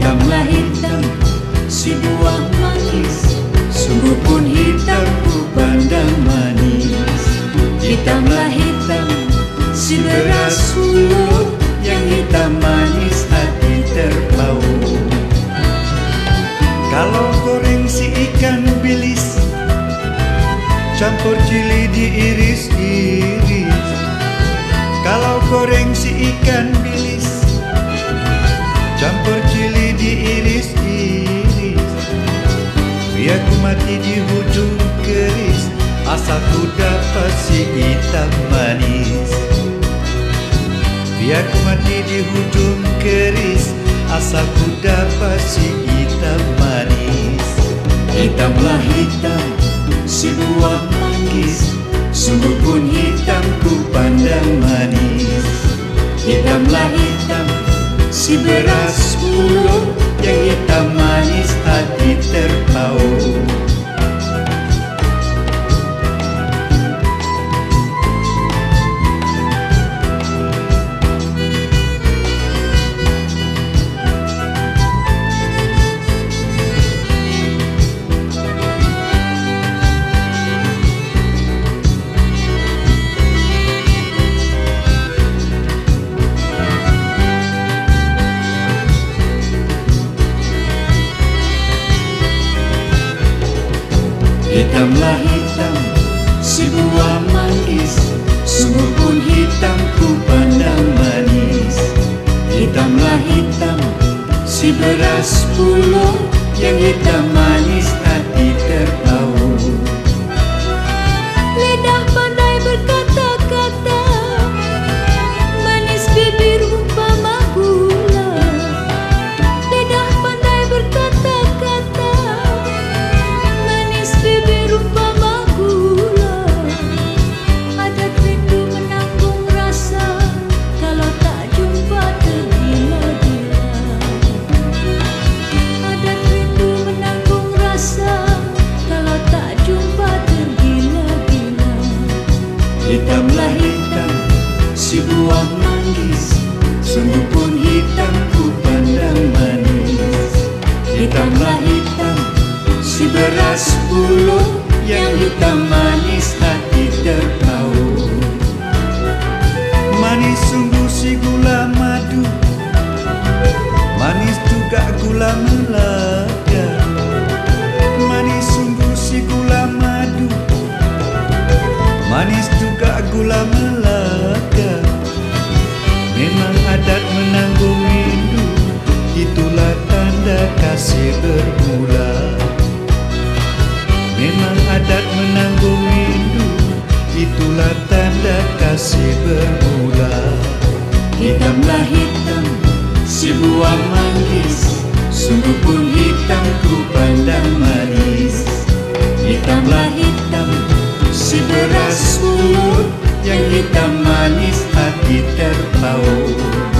Hitamlah hitam si buah manis, sungguh pun hitam ku pandang manis. Hitamlah hitam si beras ulu, yang hitam manis hati terpaut. Kalau goreng si ikan bilis, campur cili diiris-iris. Kalau goreng si ikan bilis, campur cili diiris-iris. Biar ku mati di hujung keris, asal ku dapat si hitam manis. Biar ku mati di hujung keris, asal ku dapat si hitam manis. Hitamlah hitam si buah manggis, sungguh pun hitam ku pandang manis. Hitamlah hitam si beras ulu, yang hitam manis hati terpaut. Hitamlah hitam si buah manggis, sungguh pun hitam ku pandang manis. Hitamlah hitam si beras ulu, yang hitam manis hati terpaut. Lidah pandai berkata-kata, manis bibir umpama gula. Lidah pandai berkata-kata, manis bibir umpama gula. Adat rindu menanggung rasa, kalau tak jumpa tergila-gila. Adat rindu menanggung rasa, kalau tak jumpa tergila-gila. Hitamlah hitam si buah manggis, sungguh pun hitam ku pandang manis. Hitamlah hitam si beras ulu, yang hitam manis hati terpaut. Manis sungguh si gula madu, manis juga gula melaka. Manis sungguh si gula madu, manis juga gula melaka. Memang adat menanggung rindu, itulah tanda kasih bermula. Memang adat menanggung rindu, itulah tanda kasih bermula. Hitamlah hitam si buah manggis, sungguh pun hitam ku pandang manis. Hitamlah hitam si beras ulu, yang hitam manis hati terpaut.